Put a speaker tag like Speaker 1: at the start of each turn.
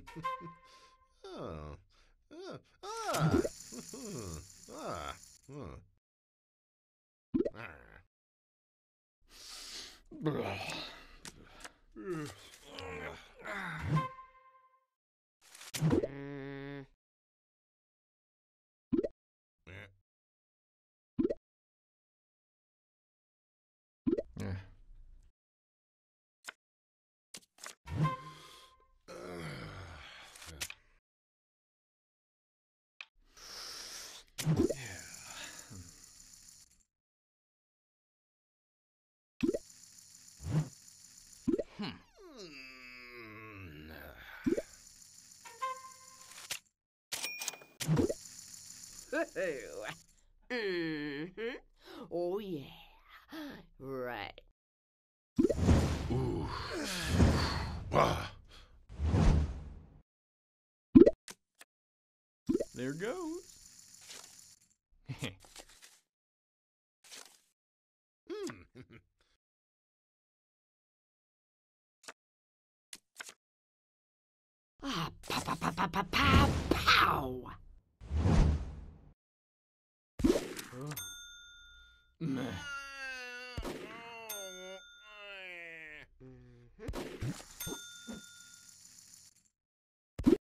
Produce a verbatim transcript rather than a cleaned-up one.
Speaker 1: Oh. Uh, ah. Ah. Uh. Ah.
Speaker 2: Mm.
Speaker 3: Yeah.
Speaker 2: Hmm. Mm-hmm. Oh yeah. Right.
Speaker 1: Ooh. Ah.
Speaker 3: There goes.
Speaker 1: Hmm.
Speaker 2: Ah, pow, pow, pow, pow, pow, pow, pow.
Speaker 3: Meh.
Speaker 2: Mhm.